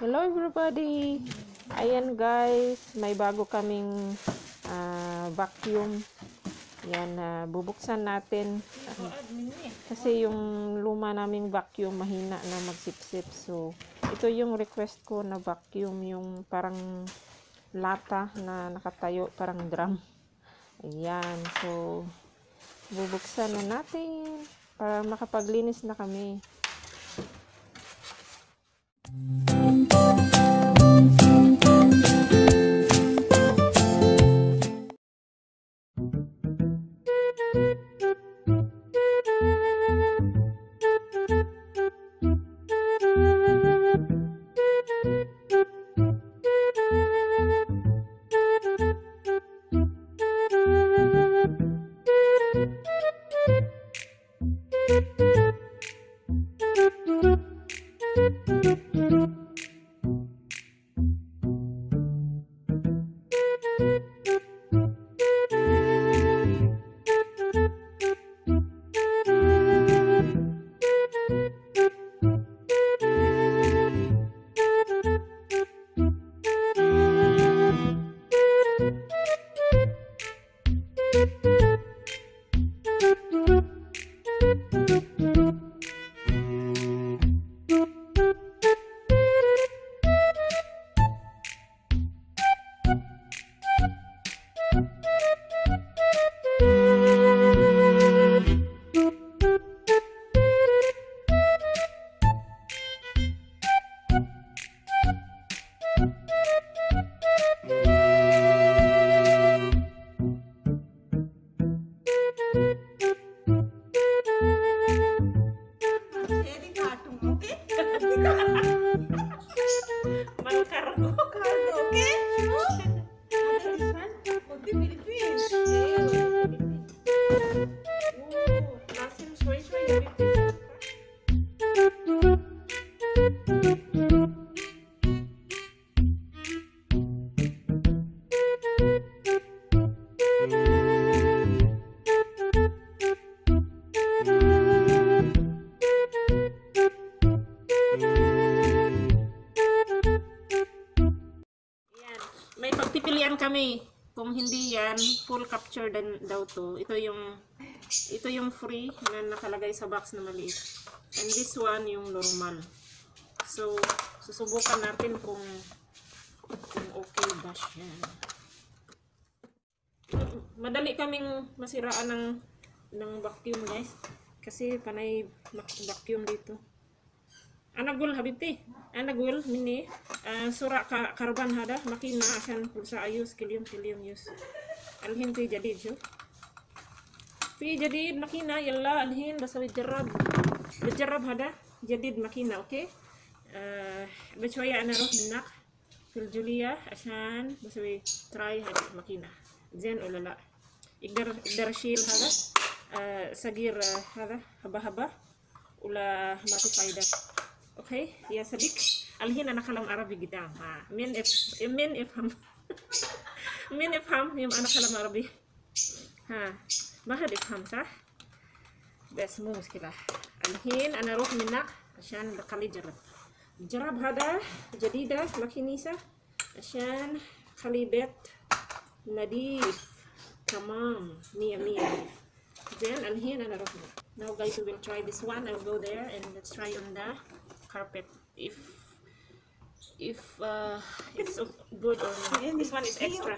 Hello everybody! Ayan guys, may bago kaming vacuum. Yan, bubuksan natin. Kasi yung luma naming vacuum mahina na magsipsip. So, ito yung request ko na vacuum. Yung parang lata na nakatayo, parang drum. Ayan, so bubuksan na natin para makapaglinis na kami. May pagpipilian kami kung hindi yan full capture daw to. Ito yung free na nakalagay sa box na maliit, and this one yung normal. So susubukan natin kung okay ba siya. Madali kaming masiraan ng vacuum guys, kasi panay vacuum dito. Anagul habibti, anagul mini sura karban hada makina asan pulsa ayus kilium yus alhin fi jadid jo fi jadid makina yalla alhin basawi jarab hada jadid makina. Okay, بشوية أنا أروح بالنق في الجولية عشان بسوي تراي هذه الماكينة زين ولا لا. يقدر أشيل هذا صغير هذا هبة ولا ما في فايدة. اوكي يا صديق، الحين انا كلام عربي قدام. من افهم من افهم يوم انا كلام عربي. ما حد يفهم صح، بس مو مشكلة. الحين انا اروح منك عشان بخليه جرب هذا جديدة ماكينيسة عشان خلي بيت نظيف تمام 100. زين الحين انا اروح منك. Now guys, we will try this one. I'll go there and let's try on the carpet if it's good or not. This one is extra.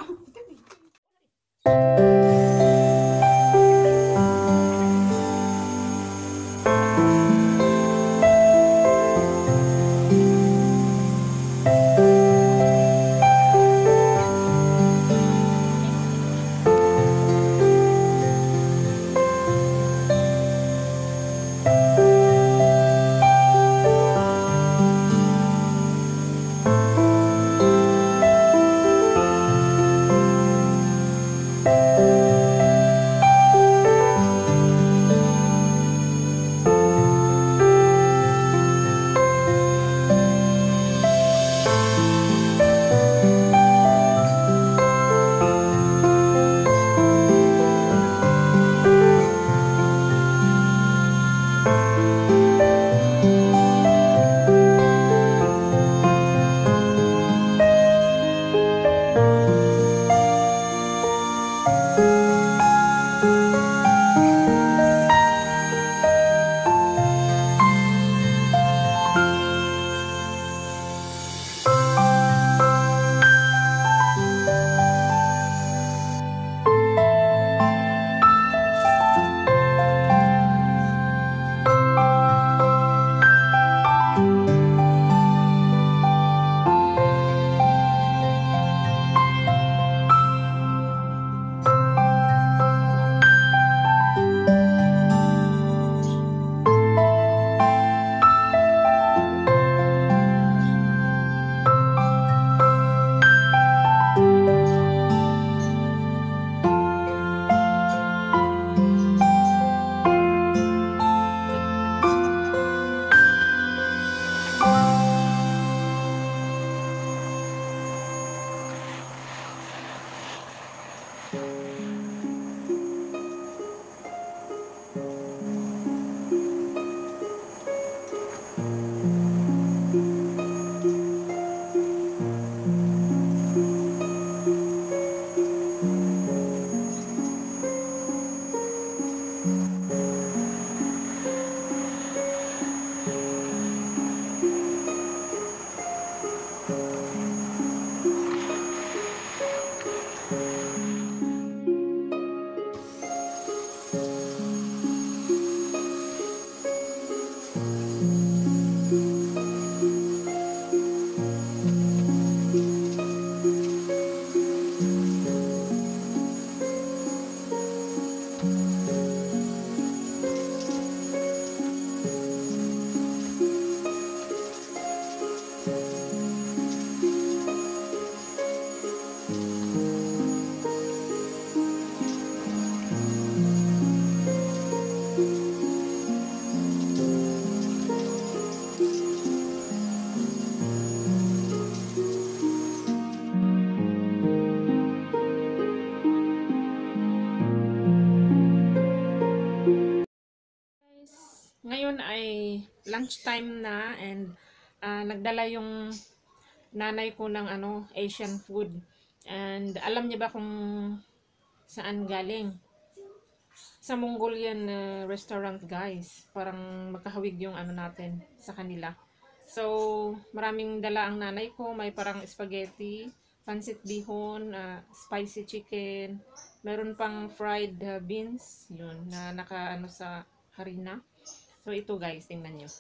lunchtime na and nagdala yung nanay ko ng Asian food. And alam niya ba kung saan galing? Sa Mongolian restaurant, guys. Parang magkahawig yung natin sa kanila. So, maraming dala ang nanay ko. May parang spaghetti, pancit bihon, spicy chicken, meron pang fried beans, yun, na naka sa harina. So, ito guys, tingnan nyo.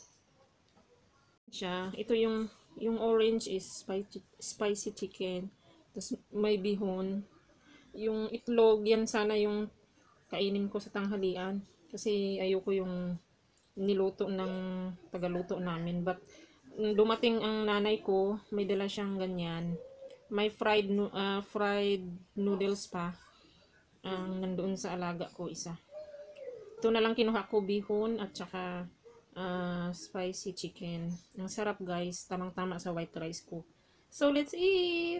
Ito yung orange is spicy chicken. Tapos may bihon. Yung itlog, yan sana yung kainin ko sa tanghalian. Kasi ayoko yung niluto ng tagaluto namin. But dumating ang nanay ko, may dala siyang ganyan. May fried noodles pa. Nandoon sa alaga ko isa. Ito na lang kinuha ko, bihon at saka spicy chicken. Ang sarap guys, tamang-tama sa white rice ko. So let's eat!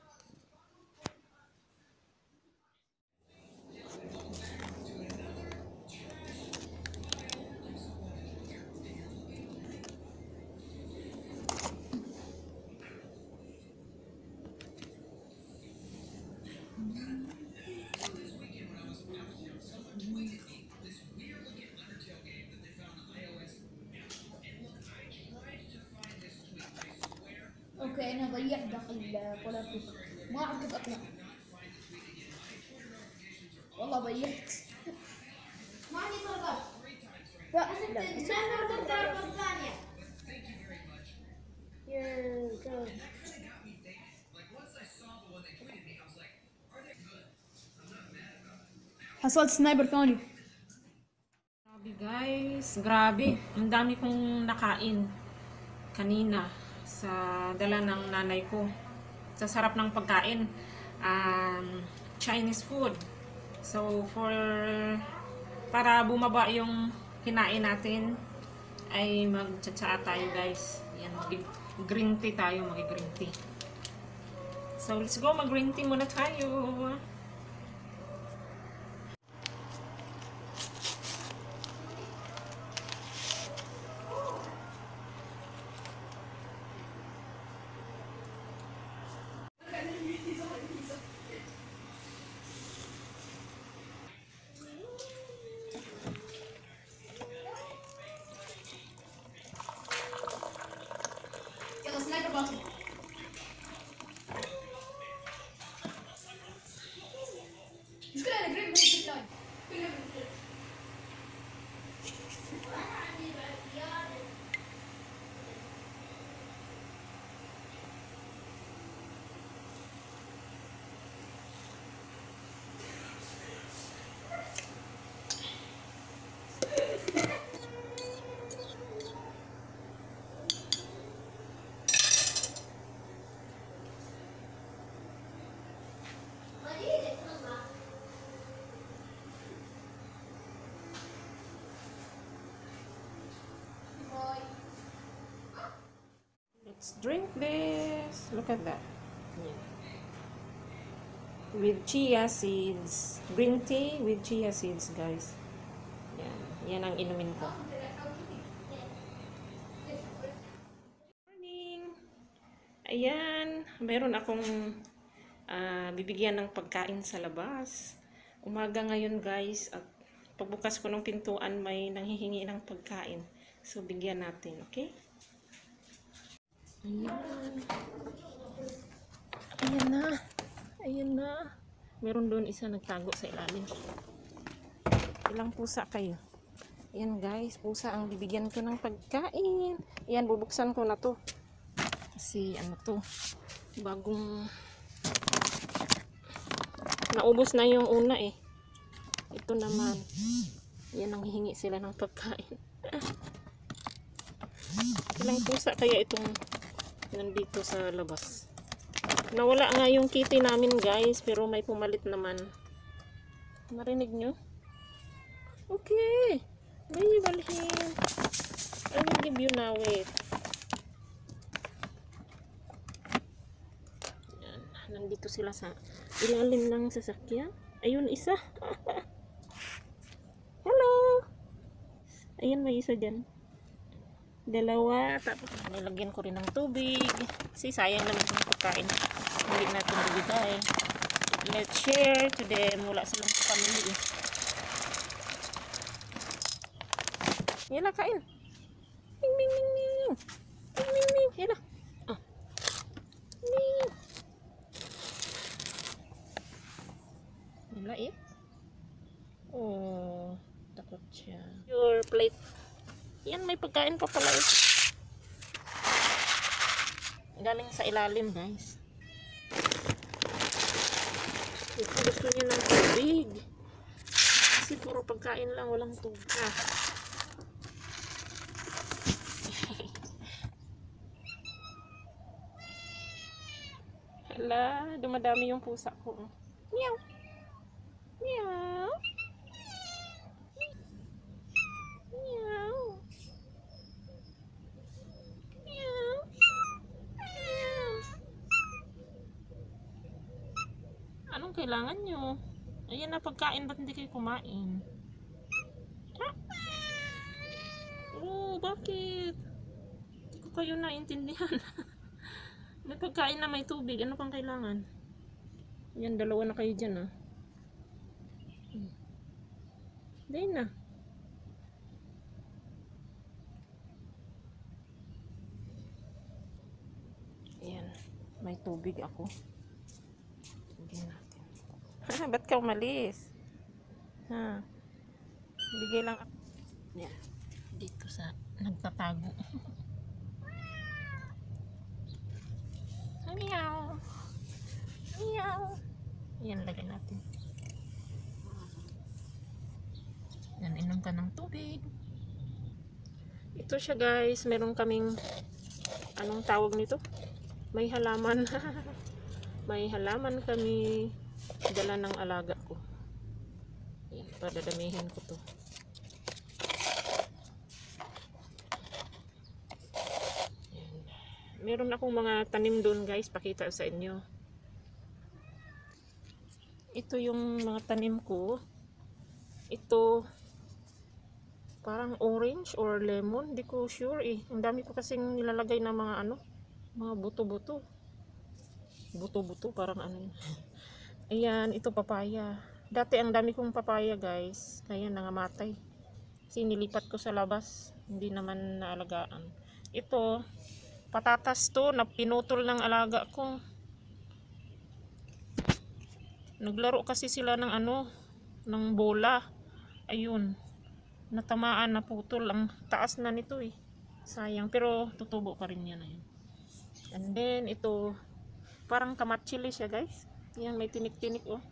اوكي انا ضيعت داخل البولارتوس ما اعرف اطلع والله ضيعت ما عندي طلبات لا الثانية حصلت سنايبر ثاني. Grabe guys, grabe. Ang dami kong nakain kanina sa dala ng nanay ko. Sa sarap ng pagkain. Chinese food. So, para bumaba yung kinain natin, ay mag-tsa tayo guys. Yan, green tea tayo, mag-green tea. So, let's go, mag-green tea muna tayo. يلا سنايبر باصل مشكلة انا قريب من اللاين كلها من الفيلم. Let's drink this. Look at that. Yeah. With chia seeds. Green tea with chia seeds, guys. Yan. Yan ang inumin ko. Morning! Ayan. Meron akong bibigyan ng pagkain sa labas. Umaga ngayon, guys. At pagbukas ko ng pintuan, may nanghihingi ng pagkain. So, bigyan natin. Okay? Ayan. Ayan na. Ayan na. Meron doon isa nagtago sa ilalim. Ilang pusa kayo? Ayan guys, pusa ang bibigyan ko ng pagkain. Ayan, bubuksan ko na to. Kasi to, bagong naubos na yung una eh. Ito naman. Ayan, ang hihingi sila ng pagkain. Ilang pusa kaya itong nandito sa labas. Nawala nga yung kitty namin guys, pero may pumalit naman. Narinig nyo? Okay. May balhin. I will give you now, wait. Yan. Nandito sila sa ilalim ng sasakyan. Ayun, isa. Hello! Ayan, may isa dyan. Dalawa. Tapos nilagyan ko rin ng tubig. Kasi sayang naman yung pagkain. Hindi natin bibigay. Let's share to them. Wala silang family. Yan na, kain. Ming, ming, ming, ming. Ming, ming, ming. Yan na. Oh. Ming. Wala eh. Oh, takot siya. Your plate. Yan, may pagkain pa pala eh. Galing sa ilalim, guys. Gusto niya ng tubig. Kasi puro pagkain lang, walang tubig. Hala, dumadami yung pusa ko. Meow. Meow. Meow. Meow. Meow. Anong kailangan nyo? Ayan na pagkain, ba't hindi kayo kumain? Ha? Oh, bakit? Hindi ko kayo naintindihan. May pagkain na may tubig. Ano pang kailangan? Yan, dalawa na kayo dyan, ah. Dahil na. Yan. May tubig ako. Bigyan natin. Ba't ka umalis? Ha? Bigay lang ako. Yan. Dito sa nagtatago. Meow. Meow. Yan, lagyan natin. Yan, inom ka ng tubig. Ito siya, guys. Meron kaming, anong tawag nito? May halaman. May halaman kami. Dala ng alaga ko. Yan, padadamihin ko to. Meron akong mga tanim doon, guys, pakita sa inyo. Ito yung mga tanim ko. Ito parang orange or lemon, di ko sure eh. Ang dami ko kasing nilalagay na mga ano, mga buto-buto. Buto-buto parang ano. Ayan, ito papaya. Dati ang dami kong papaya, guys. Kaya nangamatay. Kasi nilipat ko sa labas, hindi naman naalagaan. Ito patatas to na pinutol ng alaga ko. Naglaro kasi sila ng ano, ng bola. Ayun. Natamaan, naputol. Ang taas na nito eh. Sayang. Pero tutubo pa rin yan. Ayun. And then ito, parang kamatsili siya, guys. Yan, may tinik-tinik oh.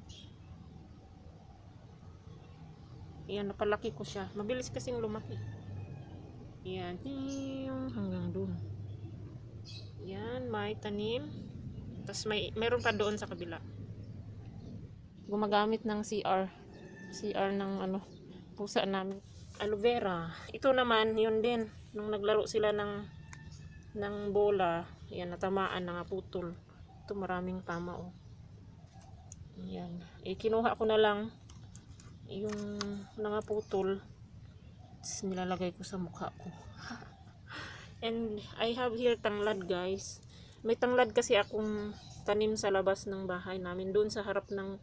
Yan, napalaki ko siya. Mabilis kasing lumaki. Yan. Hanggang doon. Yan, may tanim. Tapos meron pa doon sa kabila. Gumagamit ng CR. CR ng ano, pusa namin. Aloe vera. Ito naman, yun din. Nung naglaro sila ng bola, yan, natamaan na nga, putol. Ito maraming tama oh. Yan. Kinuha ko na lang yung nangaputol. Tapos nilalagay ko sa mukha ko. And I have here tanglad, guys. May tanglad kasi akong tanim sa labas ng bahay namin, doon sa harap ng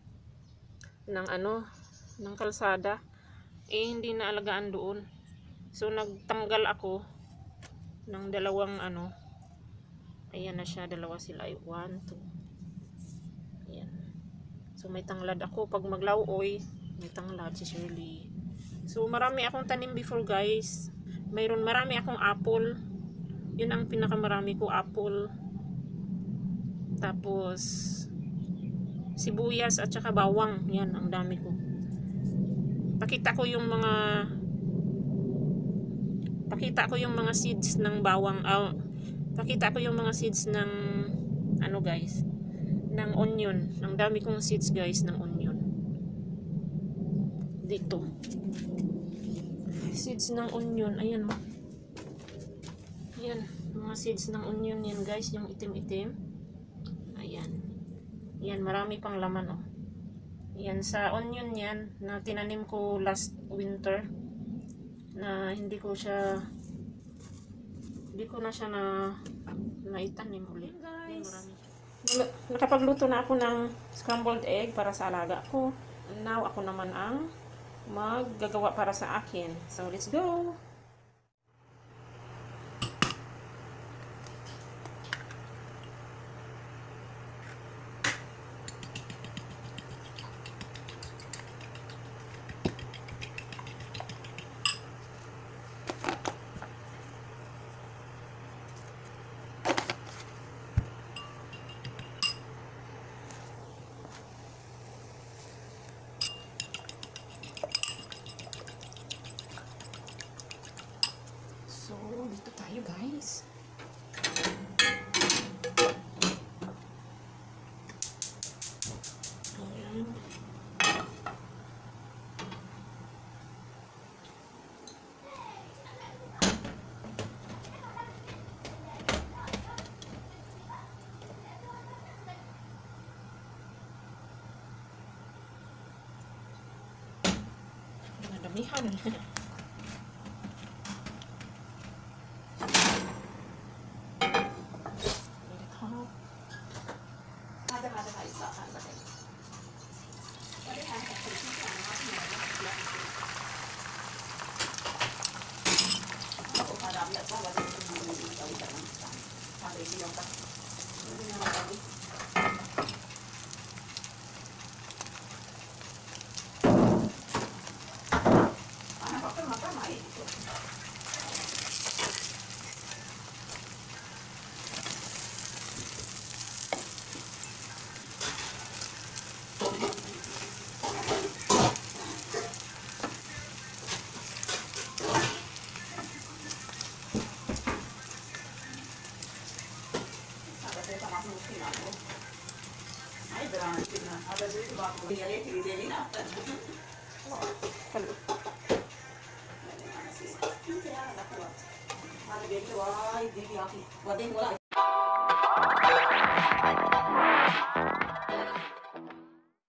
kalsada. Hindi na alagaan doon. So nagtanggal ako ng dalawang ano. Ayan na siya, dalawa sila. 1, 2. Ayan. So may tanglad ako. Pag maglauoy, may tanglad si Shirley. So marami akong tanim before, guys. Marami akong apple. Yun ang pinakamarami ko, apple. Tapos sibuyas at saka bawang. Yan, ang dami ko. Pakita ko yung mga seeds ng bawang. Pakita ko yung mga seeds ng ano, guys, ng onion. Ang dami kong seeds, guys, ng onion. Dito. Seeds ng onion. Ayan mo. Ayan. Mga seeds ng onion yan, guys. Yung itim-itim. Ayan. Yan. Marami pang laman, oh. Yan. Sa onion yan, na tinanim ko last winter. Na hindi ko siya Hindi ko na siya naitanim ulit. Guys, nakapagluto na ako ng scrambled egg para sa alaga ko. Now, ako naman ang maggagawa para sa akin. So, let's go! So, dito tayo guys. Ayan. Nadamihan. Wala